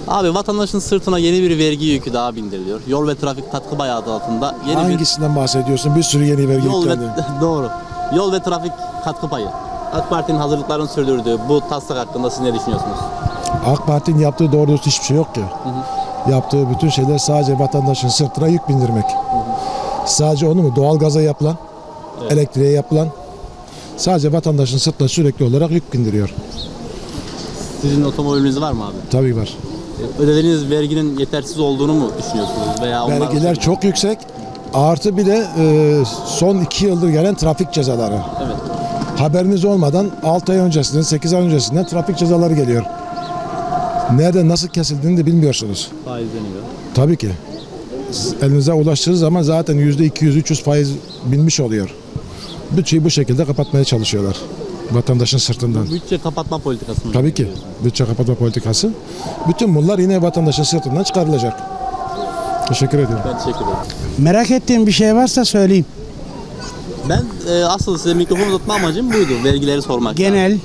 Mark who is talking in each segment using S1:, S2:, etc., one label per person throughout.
S1: Abi vatandaşın sırtına yeni bir vergi yükü daha bindiriliyor. Yol ve trafik katkı payı adı altında yeni
S2: Hangisinden bahsediyorsun? Bir sürü yeni vergi
S1: yol ve
S2: yüklendi.
S1: doğru. Yol ve trafik katkı payı. AK Parti'nin hazırlıklarını sürdürdüğü bu taslak hakkında siz ne düşünüyorsunuz?
S2: AK Parti'nin yaptığı doğru dürüst hiçbir şey yok ki. Yaptığı bütün şeyler sadece vatandaşın sırtına yük bindirmek. Sadece onu mu? Doğalgaza yapılan, elektriğe yapılan, sadece vatandaşın sırtına sürekli olarak yük bindiriyor.
S1: Sizin otomobiliniz var mı abi?
S2: Tabii var.
S1: Ödediğiniz verginin yetersiz olduğunu mu düşünüyorsunuz? Veya
S2: Vergiler çok yüksek. Artı bir de son 2 yıldır gelen trafik cezaları.
S1: Evet.
S2: Haberiniz olmadan 6 ay öncesinden, 8 ay öncesinden trafik cezaları geliyor. Nerede nasıl kesildiğini de bilmiyorsunuz.
S1: Faizleniyor.
S2: Tabii ki. Elinize ulaştığı zaman zaten %200-300 faiz binmiş oluyor. Bütçeyi bu şekilde kapatmaya çalışıyorlar. Vatandaşın sırtından.
S1: Bütçe kapatma politikası mı?
S2: Tabii ki. Bütçe kapatma politikası. Bütün bunlar yine vatandaşın sırtından çıkarılacak. Teşekkür ediyorum.
S1: Ben teşekkür ederim.
S3: Merak ettiğim bir şey varsa söyleyeyim.
S1: Ben asıl size mikrofon uzatma amacım buydu. Vergileri sormak.
S3: Genel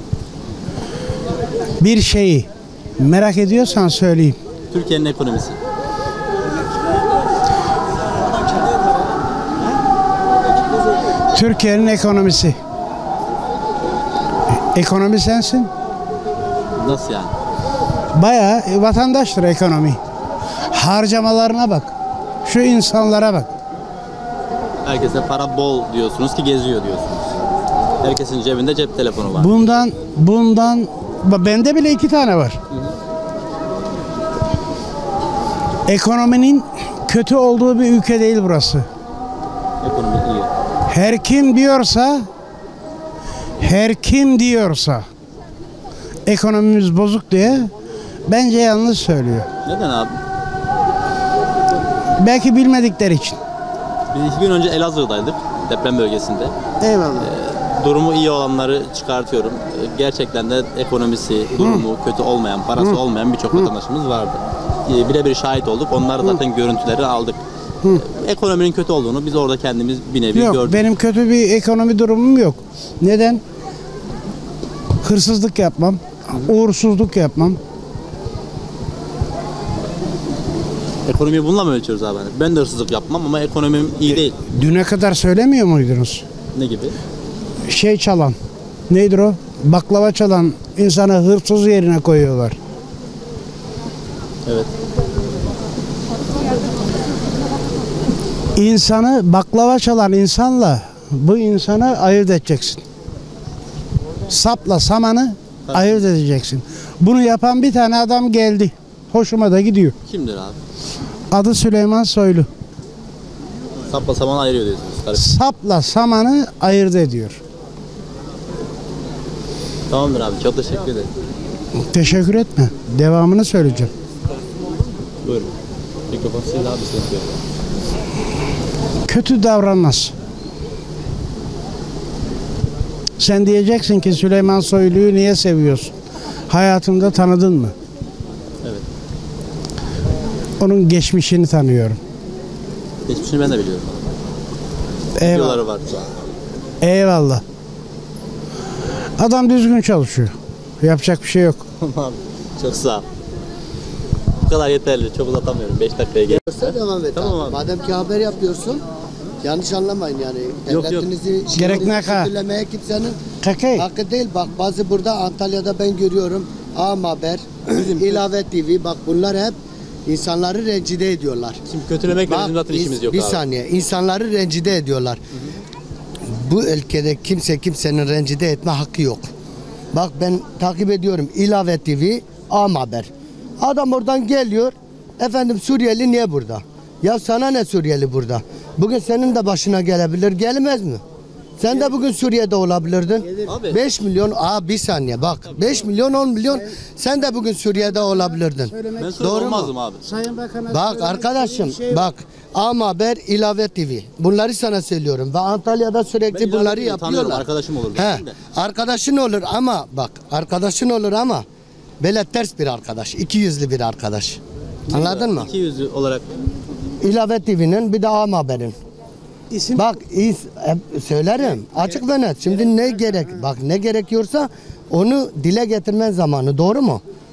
S3: bir şeyi merak ediyorsan söyleyeyim.
S1: Türkiye'nin ekonomisi.
S3: Türkiye'nin ekonomisi. Ekonomi sensin.
S1: Nasıl yani?
S3: Bayağı vatandaştır ekonomi. Harcamalarına bak. Şu insanlara bak.
S1: Herkese para bol diyorsunuz ki geziyor diyorsunuz. Herkesin cebinde cep telefonu var.
S3: Bundan bende bile 2 tane var. Ekonominin kötü olduğu bir ülke değil burası.
S1: Ekonomi iyi.
S3: Her kim diyorsa ekonomimiz bozuk diye bence yanlış söylüyor.
S1: Neden abi?
S3: Belki bilmedikleri için.
S1: Biz 2 gün önce Elazığ'daydık. Deprem bölgesinde.
S3: Eyvallah.
S1: Durumu iyi olanları çıkartıyorum. Gerçekten de ekonomisi, durumu kötü olmayan, parası olmayan birçok vatandaşımız vardı. Birebir şahit olduk. Onlar zaten görüntüleri aldık. Ekonominin kötü olduğunu biz orada kendimiz bir nevi
S3: Yok,
S1: gördük.
S3: benim kötü bir ekonomi durumum yok. Neden? Hırsızlık yapmam, uğursuzluk yapmam.
S1: Ekonomiyi bununla mı ölçüyoruz abi? Ben de hırsızlık yapmam ama ekonomim iyi değil.
S3: Düne kadar söylemiyor muydunuz?
S1: Ne gibi?
S3: Şey çalan, nedir o? Baklava çalan insanı hırsız yerine koyuyorlar.
S1: Evet.
S3: İnsanı, baklava çalan insanla bu insanı ayırt edeceksin. Sapla samanı ayırt edeceksin. Bunu yapan bir tane adam geldi. Hoşuma da gidiyor.
S1: Kimdir abi?
S3: Adı Süleyman Soylu.
S1: Sapla saman ayırıyor diyorsunuz.
S3: Sapla samanı ayırt ediyor.
S1: Tamamdır abi. Çok teşekkür ederim.
S3: Teşekkür etme. Devamını söyleyeceğim.
S1: Buyurun. Mikrofon siz abi size.
S3: Kötü davranmaz. Sen diyeceksin ki Süleyman Soylu'yu niye seviyorsun? Hayatında tanıdın mı?
S1: Evet.
S3: Onun geçmişini tanıyorum.
S1: Geçmişini ben de biliyorum.
S3: Eyvallah.
S1: Videoları var şu an.
S3: Eyvallah. Adam düzgün çalışıyor. Yapacak bir şey yok.
S1: Tamam. Çok sağ ol. Bu kadar yeterli. Çok uzatamıyorum. 5 dakikaya gel.
S4: Devam et.
S1: Tamam abi.
S4: Madem ki haber yapıyorsun, yanlış anlamayın yani.
S1: Yok,
S4: Devletinizi
S3: Gerek ne kadar?
S4: kötülemeye kimsenin
S3: Kakay.
S4: hakkı değil. Bak bazı burada Antalya'da ben görüyorum. Haber, İlave TV, bak bunlar hep insanları rencide ediyorlar.
S1: Şimdi kötülemekle bizim zaten işimiz yok
S4: bir
S1: abi.
S4: saniye. İnsanları rencide ediyorlar. Bu ülkede kimsenin rencide etme hakkı yok. Bak ben takip ediyorum İlave TV, Haber. Adam oradan geliyor. Efendim Suriyeli niye burada? Ya sana ne Suriyeli burada? Bugün senin de başına gelebilir. Gelmez mi? Sen de bugün Suriye'de olabilirdin.
S1: Abi.
S4: 5 milyon, bir saniye bak. 5 milyon 10 milyon sen de bugün Suriye'de olabilirdin.
S1: Ben sonra
S4: Doğru mu?
S1: olmazdım abi.
S3: Sayın Bakan'a
S4: Bak arkadaşım bak Haber, İlave TV. Bunları sana söylüyorum. Ve Antalya'da sürekli
S1: Ben
S4: bunları
S1: tanıyorum,
S4: yapıyorlar.
S1: arkadaşım olur.
S4: He, arkadaşın olur ama bak arkadaşın olur ama böyle ters bir arkadaş. 200'lü bir arkadaş. Anladın mı?
S1: 200 olarak
S4: İlave TV'nin bir de Haber'in.
S3: İsim
S4: Bak söylerim açık ve net. Şimdi ne gerekiyorsa onu dile getirmen zamanı, doğru mu?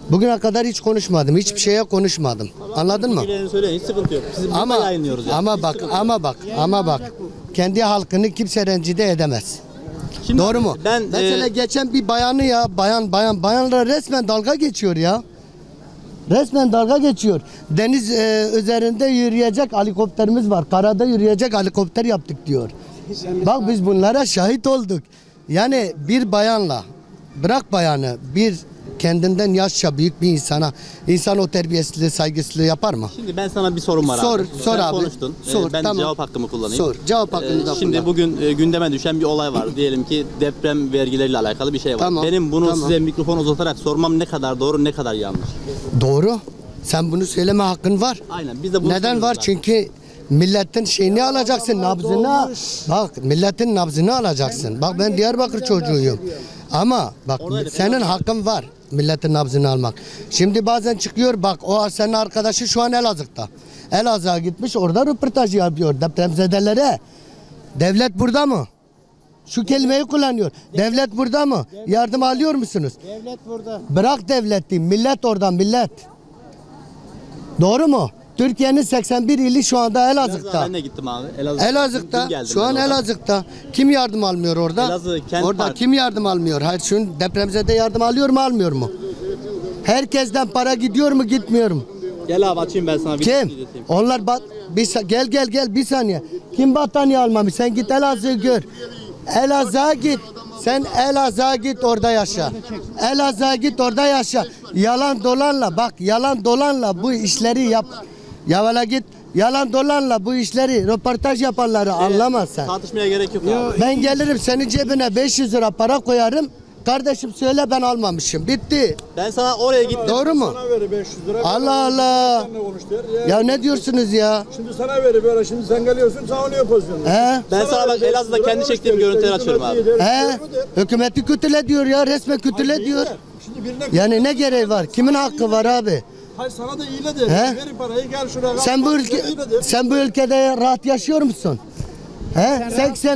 S4: Bugüne kadar hiç konuşmadım. Hiçbir şeye konuşmadım. Anladın mı?
S1: Fikirlerini söyleyin, hiç sıkıntı yok. Siz burada
S4: Ama
S1: yayınlıyoruz yani.
S4: ama bak ama bak. Kendi halkını kimse rencide edemez.
S1: Şimdi
S4: Doğru mu?
S1: Ben
S4: Mesela geçen bir bayanı ya bayanlar resmen dalga geçiyor ya. Resmen dalga geçiyor. Deniz üzerinde yürüyecek helikopterimiz var. Karada yürüyecek helikopter yaptık diyor. Bak biz bunlara şahit olduk. Yani bir bayanla, bırak bayanı, bir kendinden yaşça büyük bir insan o terbiyesizliği, saygısızlığı yapar mı?
S1: Şimdi ben sana bir sorum var
S4: Sor,
S1: abi.
S4: sor
S1: Sen
S4: abi.
S1: konuştun.
S4: Sor,
S1: Ben
S4: tamam.
S1: cevap hakkımı kullanayım.
S4: Sor, cevap hakkını da
S1: Şimdi
S4: kullan.
S1: bugün gündeme düşen bir olay var. Diyelim ki deprem vergileriyle alakalı bir şey var.
S4: Tamam,
S1: Benim bunu
S4: tamam.
S1: size mikrofon uzatarak sormam ne kadar doğru, ne kadar yanlış.
S4: Doğru. Sen bunu söyleme hakkın var.
S1: Aynen. Biz de bunu
S4: Neden var?
S1: söylüyoruz zaten.
S4: Çünkü milletin şeyini alacaksın, nabzını. Bak milletin nabzını alacaksın. Bak ben Diyarbakır çocuğuyum. Ama bak
S1: Oradaydı,
S4: senin
S1: Elazığ.
S4: hakkın var milletin nabzını almak. Şimdi bazen çıkıyor bak o senin arkadaşı şu an Elazığ'da. Elazığ'a gitmiş orada röportaj yapıyor depremzedelere. Devlet burada mı? Şu kelimeyi kullanıyor. Devlet burada mı? Yardım alıyor musunuz?
S3: Devlet burada.
S4: Bırak devleti, millet oradan millet. Doğru mu? Türkiye'nin 81 ili şu anda Elazığ'da.
S1: Ben de gittim abi. Dün
S4: Elazığ'da,
S1: geldim
S4: şu
S1: ben
S4: an
S1: oradan.
S4: Elazığ'da. Kim yardım almıyor orada?
S1: Elazığ Kent
S4: Orada
S1: Park.
S4: kim yardım almıyor? Hayır şu depremzede yardım alıyor mu almıyor mu? Herkesten para gidiyor mu gitmiyor mu?
S1: Gel abi açayım ben sana bir
S4: Kim?
S1: izleteyim.
S4: Onlar gel bir saniye. Kim battaniye almamış? Sen git Elazığ'ı gör. Elazığ'a git. Sen Elazığ'a git orada yaşa. Elazığ'a git orada yaşa. Yalan dolanla bak yalan dolanla bu işleri yap. Yavala git. Yalan dolanla bu işleri röportaj yapanları anlamaz sen.
S1: Tartışmaya gerek yok abi.
S4: Ben gelirim senin cebine 500 lira para koyarım. Kardeşim söyle ben almamışım. Bitti.
S1: Ben sana oraya gittim.
S4: Doğru mu?
S5: Sana verir 500 lira.
S4: Allah Allah.
S5: Seninle konuş der.
S4: Ya ne diyorsunuz ya?
S5: Şimdi sana verir böyle şimdi sen geliyorsun savunuyor pozisyonu.
S4: He?
S1: Ben sana bak Elazığ'da kendi çektiğim görüntüleri açıyorum abi.
S4: He? Hükümeti kötüle diyor ya resmen kötüle diyor.
S5: Şimdi birine
S4: Yani ne gereği var? Kimin hakkı var abi?
S5: hayır sana da iyile der.
S4: He?
S5: Verin parayı gel şuraya.
S4: Sen bu ülkede rahat yaşıyor musun? He?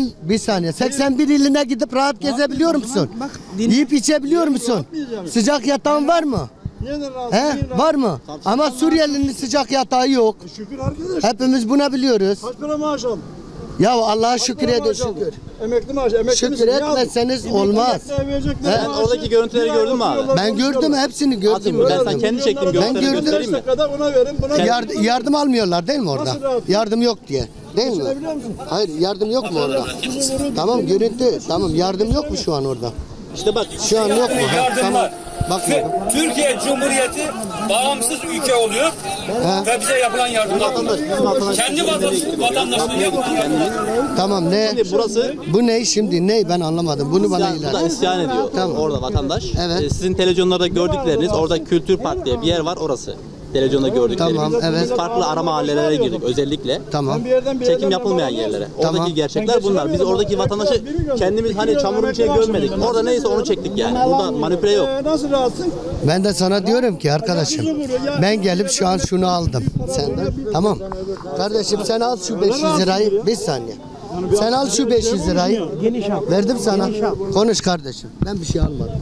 S4: 81 iline gidip rahat gezebiliyor musun? Yiyip içebiliyor musun? Sıcak yatağın var mı?
S5: Neden razı?
S4: He? Var mı? Ama Suriyelinin sıcak yatağı yok.
S5: Şükür arkadaş.
S4: Hepimiz buna biliyoruz.
S5: Kaç para maaş aldın?
S4: Ya Allah'a şükür edin
S5: Maaş aldın.
S4: şükür.
S5: Emekli maaşı. Emekli
S4: Şükür
S5: misin? Ne aldın?
S4: etmezseniz olmaz.
S1: Sen oradaki görüntüleri gördün mü abi?
S4: Ben gördüm hepsini gördüm.
S1: Atayım mı? Ben sana kendi çektiğim
S4: Ben
S1: görüntüleri
S4: gördüm.
S1: göstereyim mi?
S5: dakikada buna verin. Buna
S4: Yardım almıyorlar değil mi orada?
S5: Nasıl rahat?
S4: Yardım yok diye. Değil mi?
S5: Düşünebiliyor musun?
S4: Hayır yardım yok mu orada? Tamam görüntü. Tamam yardım yok mu şu an orada?
S1: İşte bak
S4: Şu an yok mu? Ha,
S6: Yardım
S4: tamam.
S6: var.
S4: Bakmadım.
S6: Türkiye Cumhuriyeti bağımsız ülke oluyor ve bize yapılan yardımlar bunlar. Kendi vatandaşlığı yapıyor.
S4: Tamam ne?
S1: şimdi burası
S4: Bu ne şimdi? Ne? Ben anlamadım. Bunu bana
S1: burada
S4: ilan.
S1: isyan ediyor.
S4: Tamam.
S1: Orada vatandaş.
S4: Evet.
S1: Sizin televizyonlarda gördükleriniz orada Kültür Park diye bir yer var orası. Televizyonda gördüklerimiz.
S4: Tamam, evet.
S1: Biz farklı ara mahallelere girdik özellikle.
S4: Tamam.
S1: Çekim yapılmayan yerlere. Oradaki
S4: Tamam.
S1: gerçekler bunlar. Biz oradaki vatandaşı kendimiz hani çamurun içine gömmedik. Orada neyse onu çektik yani. Burada manipüle yok.
S5: Nasıl rahatsın?
S4: Ben de sana diyorum ki arkadaşım ben gelip şu an şunu aldım senden. Tamam. Kardeşim sen al şu 500 lirayı. Bir saniye. Sen al şu 500 lirayı. Verdim sana. Konuş kardeşim. Ben bir şey almadım.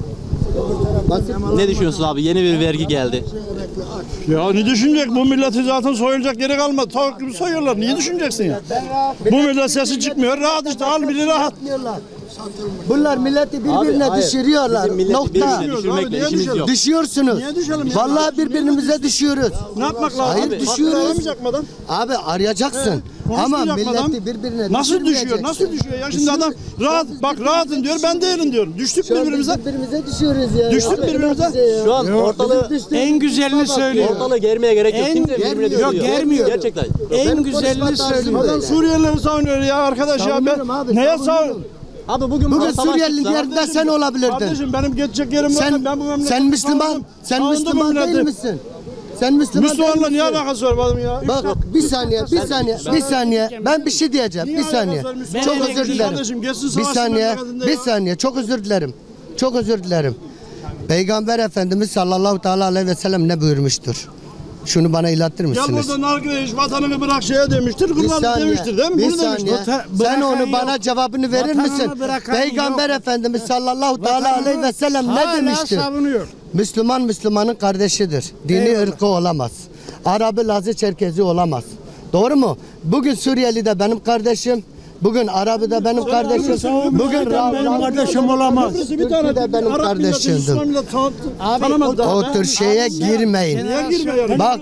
S1: Ne düşünüyorsun abi? Yeni bir vergi geldi.
S5: Ya ne düşünecek? Bu milleti zaten soyulacak yeri kalmadı. Tavuk gibi soyuyorlar. Niye düşüneceksin ya? Bu millet sesi çıkmıyor. Rahat işte. Al biri rahat.
S4: Bunlar milleti birbirine
S1: hayır.
S4: düşürüyorlar.
S1: Bizim milleti
S4: Nokta.
S1: birbirine düşürmekle
S5: Niye
S1: işimiz
S5: düşelim?
S1: yok.
S4: Düşüyorsunuz.
S5: Niye düşelim ya?
S4: Vallahi birbirimize düşüyoruz.
S5: Ne yapmak lazım?
S4: Hayır,
S5: Abi,
S4: düşüyoruz.
S5: hakları mı yakmadan?
S4: Abi arayacaksın. Ama
S5: Konuşmayacak adam.
S4: milleti birbirine
S5: Nasıl düşüyor?
S4: düşürmeyeceksin.
S5: Nasıl düşüyor ya? Şimdi adam rahat bak rahatın diyor. Ben değilim diyor. Düştük
S4: Şu anda
S5: birbirimize.
S4: birbirimize düşüyoruz ya.
S5: Düştük
S4: Yapma
S5: birbirimize.
S4: bize ya.
S1: Şu an ortalığı
S3: En güzelini söylüyor.
S1: ortalığı germeye gerek yok.
S3: En-
S1: Kimse birbirine
S4: Germiyor,
S1: düşürüyor.
S3: germiyor.
S1: Gerçekten.
S3: En
S4: Benim
S3: güzelini
S4: konuşma tarzım
S3: söylüyor.
S4: böyle.
S5: Suriyelileri savunuyor ya arkadaş ya.
S4: Savunuyorum abi,
S5: Neye
S4: savunuyorum.
S5: savun?
S1: Abi bugün
S4: Bugün
S1: savaş
S4: Suriyeli
S1: çıksa-
S4: yerinde sen olabilirdin.
S5: Kardeşim benim geçecek yerim var.
S4: Sen
S5: Ben bu memleketi
S4: sen Müslüman,
S5: savundum.
S4: sen
S5: Savundum bu
S4: Müslüman değil
S5: milleti.
S4: misin? Sen Müslüman değil
S5: Müslümanla niye
S4: misin?
S5: alakası var benim ya?
S4: Bak bir saniye. Ben bir şey diyeceğim. Bir saniye. Çok özür dilerim.
S5: Kardeşim, geçsin
S4: Bir
S5: savaşsın
S4: saniye.
S5: memleketinde
S4: Bir
S5: ya.
S4: saniye. Çok özür dilerim. Çok özür dilerim. Peygamber Efendimiz sallallahu teala aleyhi ve sellem ne buyurmuştur? Şunu bana ilettir
S5: Ya
S4: misiniz?
S5: burada nargile iş vatanını bırak şeye demiştir.
S4: Bir
S5: Kurbanlık
S4: saniye.
S5: demiştir değil mi?
S4: Bir
S5: Bunu demiştir.
S4: saniye. Sen
S3: bırakan
S4: onu
S3: yok.
S4: bana cevabını verir
S3: Vatanını
S4: misin?
S3: bırakan
S4: Peygamber
S3: yok.
S4: Efendimiz sallallahu teala aleyhi ve sellem ne
S3: Hala
S4: demiştir?
S3: savunuyor.
S4: Müslüman Müslümanın kardeşidir. Dini ırkı olamaz. Arabı, Lazı, Çerkezi olamaz. Doğru mu? Bugün Suriyeli de benim kardeşim. Bugün Arabı da benim kardeşim. Bugün
S5: benim kardeşim olamaz.
S4: Türk'ü de benim kardeşimdim. O tür şeye girmeyin. Bak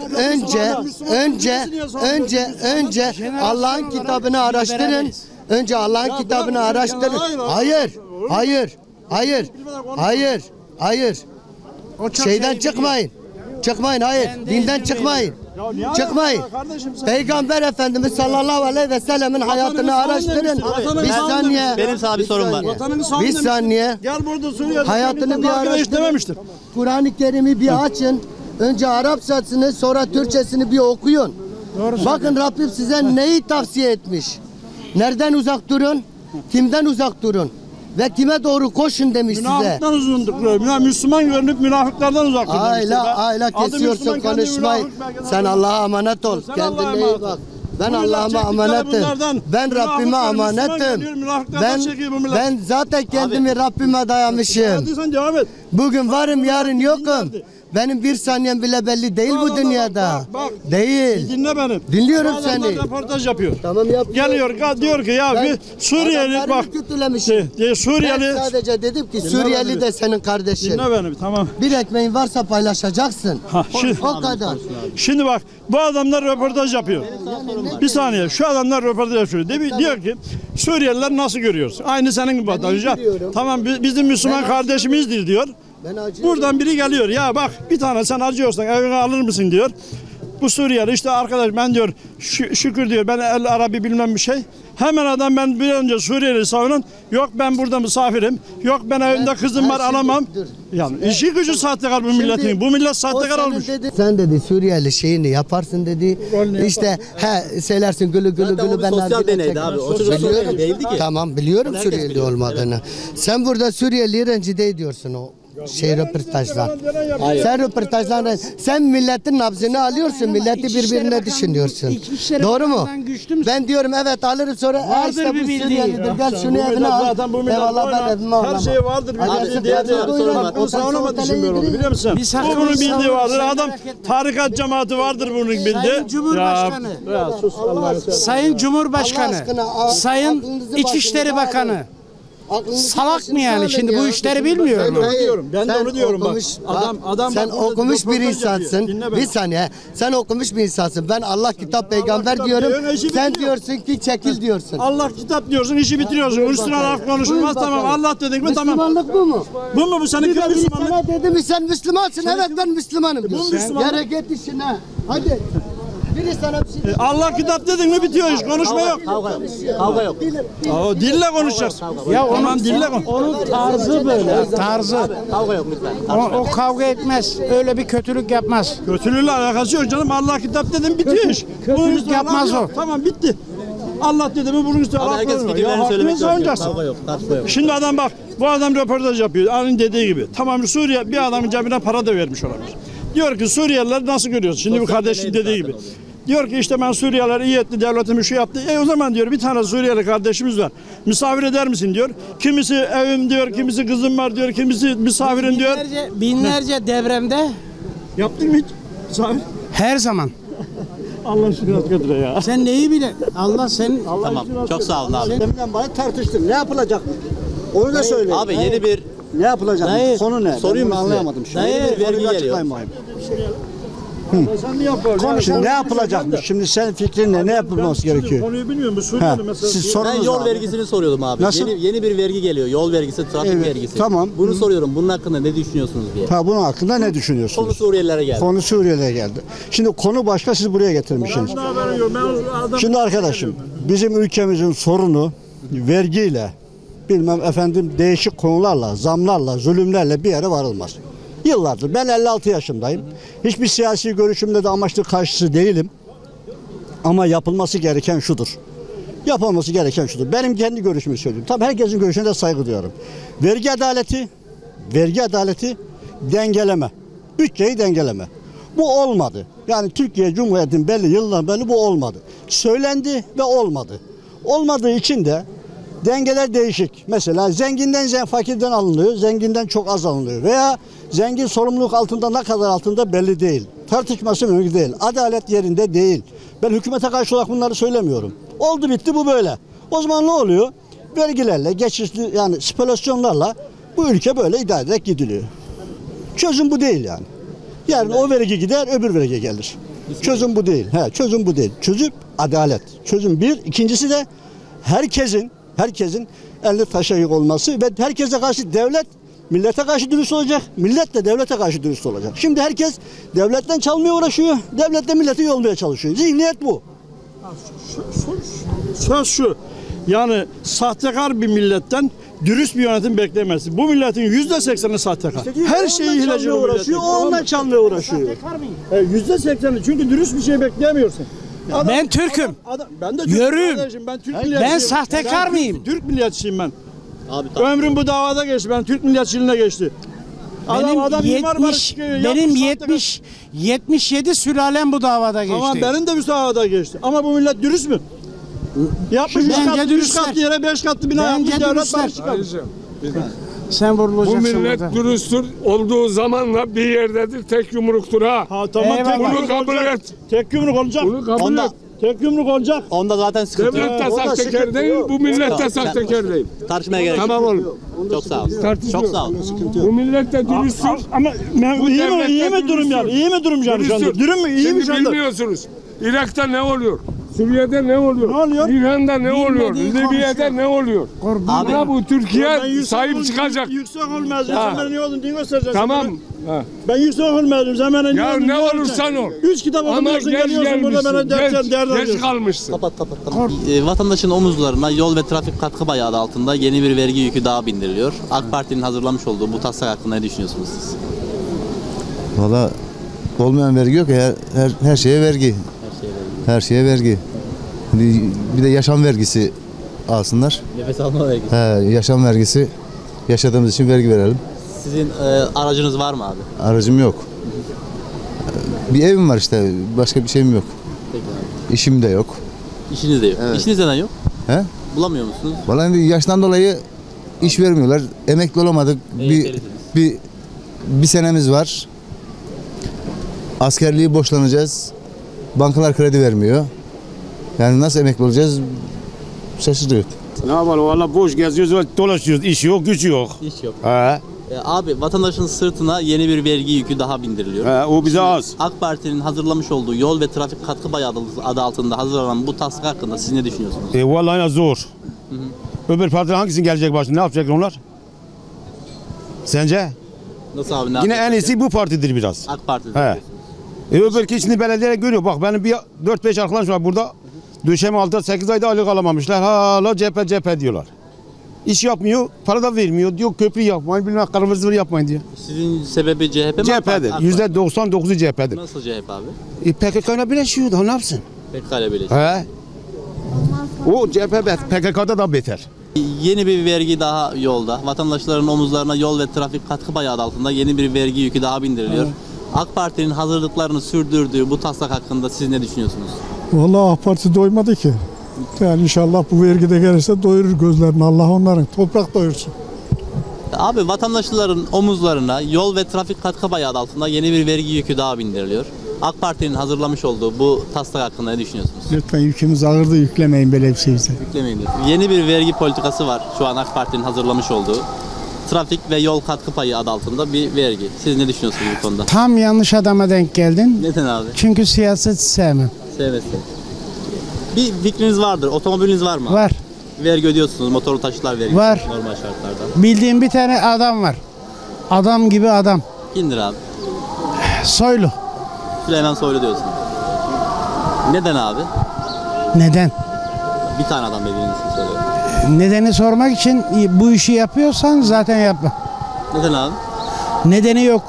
S4: önce Allah'ın kitabını araştırın. Önce Allah'ın kitabını araştırın. Hayır. Şeyden çıkmayın. Çıkmayın, hayır. Dinden çıkmayın. Çıkmayın. Peygamber Efendimiz sallallahu aleyhi ve sellemin hayatını araştırın. Bir saniye.
S1: Benim sana bir sorum var.
S4: Bir saniye.
S5: Gel burada Suriye'de
S4: Hayatını bir araştırın.
S5: dememiştir.
S4: Kur'an-ı Kerim'i bir açın. Önce Arapçasını, sonra Türkçesini bir okuyun. Bakın Rabbim size neyi tavsiye etmiş. Nereden uzak durun? Kimden uzak durun? Ve kime doğru koşun demiş size.
S5: Münafıktan uzun durun. Müslüman görünüp münafıklardan uzak durun.
S4: Ayla kesiyorsun konuşmayı. Sen Allah'a emanet ol. Kendine iyi bak. Ben Allah'ıma emanetim. Ben Rabbime emanetim. Ben zaten kendimi Rabbime dayamışım.
S5: Hadi sen devam et.
S4: Bugün varım, yarın yokum. Benim bir saniyem bile belli değil bu dünyada. Değil.
S5: Dinle beni.
S4: Dinliyorum
S5: Bu adamlar
S4: seni.
S5: Röportaj yapıyor.
S4: Tamam yap.
S5: Geliyor diyor ki ya bir Suriyeli bak. Suriyeli.
S4: Ben sadece dedim ki Suriyeli de senin kardeşin.
S5: Dinle beni tamam.
S4: Bir ekmeğin varsa paylaşacaksın. O kadar.
S5: Şimdi bak bu adamlar röportaj yapıyor. Bir saniye şu adamlar röportaj yapıyor. Diyor ki Suriyeliler nasıl görüyorsun? Aynı senin gibi vatandaşlar. Tamam bizim Müslüman kardeşimizdir diyor. Buradan biri geliyor ya bak bir tane sen acıyorsan evine alır mısın diyor. Bu Suriyeli işte arkadaş ben diyor şükür diyor ben el Arabi bilmem bir şey. Hemen adam ben bir önce Suriyeli savunun. Yok ben burada misafirim. Yok ben evimde kızım var alamam. Yani işi gücü sahtekar bu milletin. Bu millet sahtekar olmuş.
S4: Sen dedi Suriyeli şeyini yaparsın dedi. İşte söylersin gülü ben
S1: sosyal deneydi abi. O çocuk Suriyeli değildi ki.
S4: Tamam biliyorum Suriyeli olmadığını. Sen burada Suriyeli'yi rencide ediyorsun o röportajlar. Sen röportajlarla sen milletin nabzını alıyorsun, milleti birbirine düşünüyorsun. Doğru mu? Ben diyorum evet alırım sonra işte bu Suriyelidir gel şunu evine al. Eyvallah ben evime alamam.
S5: Her şey vardır. O savunamadığı için böyle oldu biliyor musun? Bunun bildiği vardır. Adam tarikat cemaati vardır bunun bildiği.
S3: Sayın Cumhurbaşkanı. Sayın Cumhurbaşkanı. Sayın İçişleri Bakanı. Salak mı yani? Şimdi bu işleri bilmiyor mu?
S5: Ben de onu diyorum bak. Adam
S4: sen okumuş bir insansın. Bir saniye. Sen okumuş bir insansın. Ben Allah kitap peygamber diyorum. Sen diyorsun ki çekil diyorsun.
S5: Allah kitap diyorsun, işi bitiriyorsun. Üstüne laf konuşulmaz tamam. Allah dedik mi tamam.
S4: Müslümanlık bu mu?
S5: Bu mu bu senin köy Müslümanlık?
S4: Sana dedi mi sen Müslümansın? Evet ben Müslümanım diyorsun. Yere git işine. Hadi. Biri sana bir şey
S5: Allah kitap dedin mi bitiyor iş. Konuşma yok.
S1: Kavga yok.
S5: Dille konuşacağız.
S3: Ya onun tarzı böyle. Tarzı.
S1: Kavga yok lütfen.
S3: O kavga etmez. Öyle bir kötülük yapmaz.
S5: Kötülüğüyle alakası yok canım. Allah kitap dedim bitiyor iş.
S3: Kötülük yapmaz o.
S5: Tamam bitti. Allah dedi mi bunun üstüne Allah
S1: Herkes fikirlerini söylemek zorunda. Kavga yok. Tartışma yok.
S5: Şimdi adam bak bu adam röportaj yapıyor. Aynı dediği gibi. Tamam Suriye bir adamın cebine para da vermiş olabilir. Diyor ki Suriyeliler nasıl görüyorsun? Şimdi bu kardeşin dediği gibi. Diyor ki işte ben Suriyeliler iyi etti, devletimi şu yaptı. O zaman diyor bir tane Suriyeli kardeşimiz var. Misafir eder misin diyor. Kimisi evim diyor, kimisi kızım var diyor, kimisi misafirin diyor.
S3: Binlerce devremde
S5: Yaptın mı hiç? Misafir.
S3: her zaman.
S5: Allah şükür Kadir ya.
S3: Sen neyi bile Allah senin
S1: Tamam. Çok sağ olun abi.
S7: Deminden bana tartıştın. Ne yapılacak? Onu da söyle.
S1: Abi yeni bir
S7: Ne yapılacak?
S3: Dayı,
S7: Konu ne?
S1: sorayım
S7: Ben
S1: size.
S7: anlayamadım şimdi.
S1: Dayı, vergi
S7: Konuyu
S1: geliyor.
S7: açıklayın bakayım.
S5: Sen ne yapıyorsun?
S7: Şimdi ne yapılacakmış? Şimdi senin fikrin ne? Ne yapılması gerekiyor?
S5: Konuyu bilmiyorum. Bu Suriyeli mesela.
S7: Siz
S1: ben
S7: sorunuz
S1: yol
S7: abi.
S1: vergisini soruyordum abi.
S7: Nasıl?
S1: Yeni bir vergi geliyor. Yol vergisi, trafik
S7: Evet,
S1: vergisi.
S7: tamam.
S1: Bunu soruyorum. Bunun hakkında ne düşünüyorsunuz diye.
S7: Ha, bunun hakkında ne
S1: Konu
S7: düşünüyorsunuz?
S1: Suriyelilere geldi.
S7: Konu Suriyeli'ye geldi. Şimdi konu başka, siz buraya getirmişsiniz. Şimdi arkadaşım, bizim ülkemizin sorunu vergiyle, bilmem efendim değişik konularla, zamlarla, zulümlerle bir yere varılmaz. Yıllardır, ben 56 yaşındayım. Hiçbir siyasi görüşümde de amaçlı karşısı değilim. Ama yapılması gereken şudur. Yapılması gereken şudur. Benim kendi görüşümü söyleyeyim. Tabii herkesin görüşüne de saygı duyuyorum. Vergi adaleti, dengeleme. Bütçeyi dengeleme. Bu olmadı. Yani Türkiye Cumhuriyeti'nin belli yıllar belli bu olmadı. Söylendi ve olmadı. Olmadığı için de dengeler değişik. Mesela zenginden fakirden alınıyor, zenginden çok az alınıyor. Veya Zengin sorumluluk altında, ne kadar altında belli değil. Tartışması mümkün değil. Adalet yerinde değil. Ben hükümete karşı olarak bunları söylemiyorum. Oldu bitti, bu böyle. O zaman ne oluyor? Vergilerle, geçişli yani spekülasyonlarla bu ülke böyle idare ederek gidiliyor. Çözüm bu değil yani. Yarın o vergi gider, öbür vergi gelir. Çözüm bu değil. Çözüm bu değil. Çözüm adalet. Çözüm bir. İkincisi de herkesin elini taşa yük olması ve herkese karşı devlet millete karşı dürüst olacak. Millet de devlete karşı dürüst olacak. Şimdi herkes devletten çalmaya uğraşıyor. Devlet de milleti yolmaya çalışıyor. Zihniyet bu.
S5: Söz şu. Yani sahtekar bir milletten dürüst bir yönetim beklemesi. Bu milletin %80'i sahtekar. Her şeyi hileci
S7: uğraşıyor. O ondan çalmaya uğraşıyor.
S5: %80'i, çünkü dürüst bir şey bekleyemiyorsun.
S3: Ben Türk'üm.
S5: Ben de
S3: Yürüyüm.
S5: Ben Türk milliyetçiyim.
S3: Ben sahtekar mıyım?
S5: Türk milliyetçiyim ben.
S1: Abi tamam.
S5: Ömrüm bu davada geçti. Ben Türk milliyetçiliğine geçti.
S3: Benim 77 sülalem bu davada geçti.
S5: Ama benim de bu davada geçti. Ama bu millet dürüst mü? Yapmış
S3: Bence
S5: 3 katlı yere 5 katlı bina yapmış devlet barışı.
S3: Sen
S8: Bu
S3: vurulacaksın
S8: millet
S3: burada.
S8: dürüsttür olduğu zamanla bir yerdedir, tek yumruktur ha.
S5: Tamam,
S3: Eyvallah.
S5: tek
S8: Bunu kabul
S5: olacak.
S8: et.
S5: Tek yumruk olacak.
S8: Bunu kabul et.
S5: Tek yumruk olacak.
S1: Onda zaten sıkıntı yok.
S8: Devlet de sahtekar değil, bu millet de sahtekar değil.
S1: Tartışmaya gerek yok.
S8: Tamam oğlum.
S1: Çok sağ ol.
S8: Tartışmıyor.
S1: Çok sağ ol.
S8: Bu millet de dürüsttür.
S5: Ama iyi
S8: devlette
S5: mi durum yani? İyi mi durum yani şu anda?
S8: Dürüsttür.
S5: Durum mu? İyi mi
S8: Şimdi
S5: şu anda?
S8: bilmiyorsunuz. Irak'ta ne oluyor? Suriye'de ne oluyor?
S5: Ne oluyor?
S8: İran'da ne oluyor?
S3: Bilmediği
S8: Libya'da
S3: konuşuyor.
S8: ne oluyor?
S1: Abi,
S8: Buna bu
S5: Ben
S8: Türkiye
S5: yüksek
S8: sahip
S5: ol-
S8: çıkacak.
S5: Yüksek olmaz.
S8: Ha.
S5: Sen bana ne oldun diye göstereceksin.
S8: Tamam. Ha.
S5: Ben yüksek olmadım. Sen bana
S8: Ya
S5: oldun
S8: ne
S5: diye
S8: olursan ol.
S5: 3 kitap
S8: Ama
S5: okumuyorsun,
S8: geç
S5: geliyorsun burada bana
S8: gelmişsin.
S5: dert
S8: Geç
S5: alıyorsun.
S8: kalmışsın.
S1: kapat. Vatandaşın omuzlarına yol ve trafik katkı bayağı adı altında yeni bir vergi yükü daha bindiriliyor. AK Parti'nin hazırlamış olduğu bu taslak hakkında ne düşünüyorsunuz siz?
S9: Valla olmayan vergi yok ya, her şeye vergi. Her şeye vergi. Bir de yaşam vergisi alsınlar.
S1: Nefes alma vergisi.
S9: Yaşam vergisi, yaşadığımız için vergi verelim.
S1: Sizin aracınız var mı abi?
S9: Aracım yok. Bir evim var işte, başka bir şeyim yok.
S1: Peki abi.
S9: İşim de yok.
S1: İşiniz de yok.
S9: Evet.
S1: İşiniz neden yok?
S9: He?
S1: Bulamıyor musunuz?
S9: Vallahi yaştan dolayı iş vermiyorlar. Emekli olamadık. Bir senemiz var. Askerliği borçlanacağız. Bankalar kredi vermiyor. Yani nasıl emekli olacağız? Şaşırdık.
S10: Ne yapalım valla boş geziyoruz ve dolaşıyoruz. İş yok, güç yok.
S1: İş yok.
S10: He,
S1: Abi vatandaşın sırtına yeni bir vergi yükü daha bindiriliyor.
S10: he, o bize az.
S1: AK Parti'nin hazırlamış olduğu yol ve trafik katkı bayağı adı altında hazırlanan bu taslak hakkında siz ne düşünüyorsunuz?
S10: Vallahi zor. Öbür parti hangisinin gelecek başına? Ne yapacaklar onlar? Sence?
S1: Nasıl abi?
S10: Yine en iyisi bu partidir biraz.
S1: AK Parti'de.
S10: He. Öbür şimdi belediye görüyor. Bak benim bir 4-5 arkadaş var burada. Döşeme altta 8 ayda aylık alamamışlar. Hala cephe diyorlar. İş yapmıyor, para da vermiyor. Diyor köprü yapmayın, bilmem kırmızı yapmayın diyor.
S1: Sizin sebebi CHP mi?
S10: CHP'dir. %99'u CHP'dir.
S1: Nasıl CHP abi?
S10: PKK'yla birleşiyor daha ne yapsın?
S1: PKK ile birleşik.
S10: He. O CHP PKK'da da beter.
S1: Yeni bir vergi daha yolda. Vatandaşların omuzlarına yol ve trafik katkı bayağı adı altında yeni bir vergi yükü daha bindiriliyor. AK Parti'nin hazırlıklarını sürdürdüğü bu taslak hakkında siz ne düşünüyorsunuz?
S11: Vallahi AK Parti doymadı ki. Yani inşallah bu vergi de gelirse doyurur gözlerini. Allah onların toprak doyursun.
S1: Abi vatandaşların omuzlarına yol ve trafik katkı bayağı adı altında yeni bir vergi yükü daha bindiriliyor. AK Parti'nin hazırlamış olduğu bu taslak hakkında ne düşünüyorsunuz?
S11: Lütfen yükümüz ağırdı, yüklemeyin böyle bir şey bize.
S1: Yüklemeyin diyor. Yeni bir vergi politikası var şu an AK Parti'nin hazırlamış olduğu. Trafik ve yol katkı payı adı altında bir vergi. Siz ne düşünüyorsunuz bu konuda?
S3: Tam yanlış adama denk geldin.
S1: Neden abi?
S3: Çünkü siyaset sevmem.
S1: Sevmesin. Bir fikriniz vardır. Otomobiliniz var mı? abi?
S3: Var.
S1: Vergi ödüyorsunuz. Motorlu taşıtlar vergisi.
S3: Var.
S1: Normal şartlarda.
S3: Bildiğim bir tane adam var. Adam gibi adam.
S1: Kimdir abi?
S3: Soylu.
S1: Süleyman Soylu diyorsun. Neden abi?
S3: Neden?
S1: Bir tane adam dediğiniz için söylüyorum.
S3: Nedeni sormak için bu işi yapıyorsan zaten yapma.
S1: Neden abi?
S3: Nedeni yok.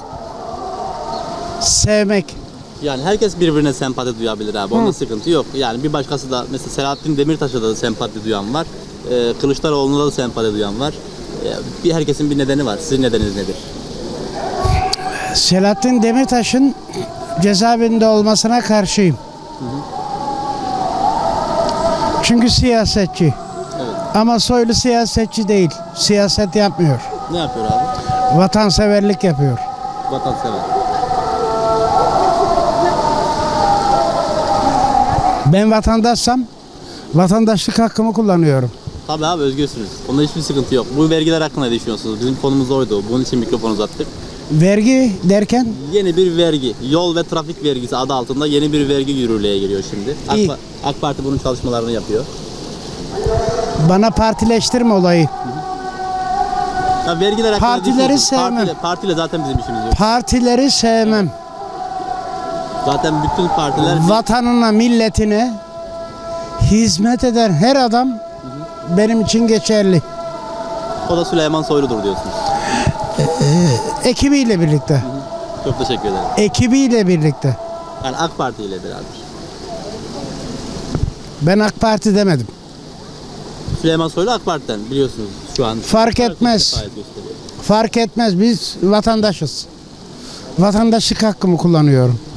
S3: Sevmek.
S1: Yani herkes birbirine sempati duyabilir abi. Onda sıkıntı yok. Yani bir başkası da mesela Selahattin Demirtaş'a da sempati duyan var. Kılıçdaroğlu'na da sempati duyan var. Bir herkesin bir nedeni var. Sizin nedeniniz nedir?
S3: Selahattin Demirtaş'ın cezaevinde olmasına karşıyım. Çünkü siyasetçi.
S1: Evet.
S3: Ama Soylu siyasetçi değil. Siyaset yapmıyor.
S1: Ne yapıyor abi?
S3: Vatanseverlik yapıyor.
S1: vatansever.
S3: Ben vatandaşsam vatandaşlık hakkımı kullanıyorum.
S1: Tabii abi, özgürsünüz. Onda hiçbir sıkıntı yok. Bu vergiler hakkında ne düşünüyorsunuz? Bizim konumuz oydu. Bunun için mikrofon uzattık.
S3: Vergi derken
S1: Yeni bir vergi, yol ve trafik vergisi adı altında yeni bir vergi yürürlüğe giriyor şimdi.
S3: İyi.
S1: AK Parti bunun çalışmalarını yapıyor.
S3: bana partileştirme olayı.
S1: Ya vergiler hakkında
S3: Partileri
S1: düşünüyorsunuz.
S3: sevmem.
S1: Partiyle zaten bizim işimiz yok.
S3: Partileri sevmem.
S1: Zaten bütün partiler
S3: Vatanına, milletine hizmet eden her adam benim için geçerli.
S1: o da Süleyman Soylu'dur diyorsunuz.
S3: Ekibiyle birlikte.
S1: Çok teşekkür ederim.
S3: Ekibiyle birlikte.
S1: Yani AK Parti ile beraber.
S3: Ben AK Parti demedim.
S1: Süleyman Soylu AK Parti'den biliyorsunuz şu an.
S3: Fark etmez.
S1: Faaliyet gösteriyor.
S3: Fark etmez. Biz vatandaşız. Vatandaşlık hakkımı kullanıyorum.